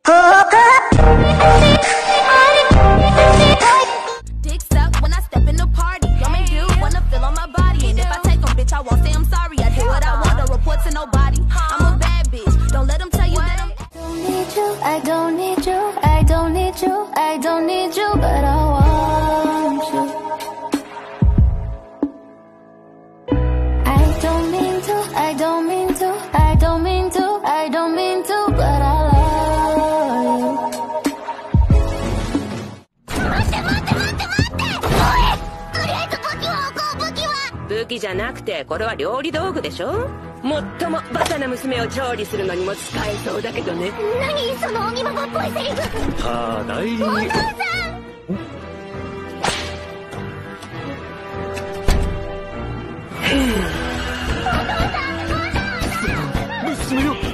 Dicks up when I step in the party. Y'all make do wanna feel on my body. And if I take them, bitch, I won't say I'm sorry. I do what I want, don't report to nobody. I'm a bad bitch. Don't let them tell you that I'm. I don't need you, I don't need you, I don't need you, but I want you. I don't mean to, I don't mean to, I don't mean to, I don't mean to, but I love you. 武器じゃなくてこれは料理道具でしょ。もっともバカな娘を調理するのにも使えそうだけどね。 何その鬼ママっぽいセリフ。 ただいお父さん。 娘よ。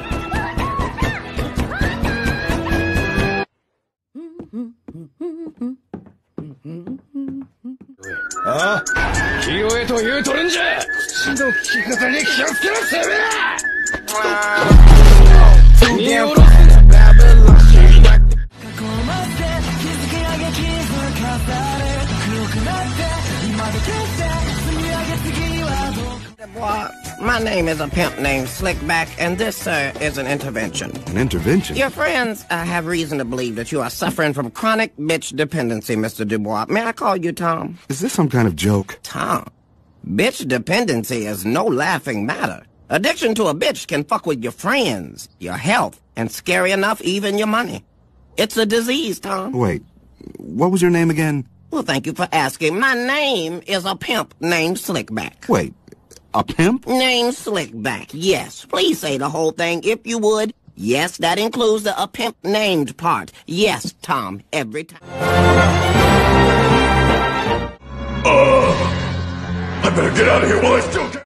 ああ、清江と言うとるんじゃ。口の利き方に気をつけろ、てめえ。見下ろすな。 My name is a pimp named Slickback, and this, sir, is an intervention. An intervention? Your friends have reason to believe that you are suffering from chronic bitch dependency, Mr. Dubois. May I call you Tom? Is this some kind of joke? Tom, bitch dependency is no laughing matter. Addiction to a bitch can fuck with your friends, your health, and scary enough, even your money. It's a disease, Tom. Wait, what was your name again? Well, thank you for asking. My name is a pimp named Slickback. Wait, a pimp? Named Slickback, yes. Please say the whole thing, if you would. Yes, that includes the a pimp named part. Yes, Tom, every time. I better get out of here while I still can.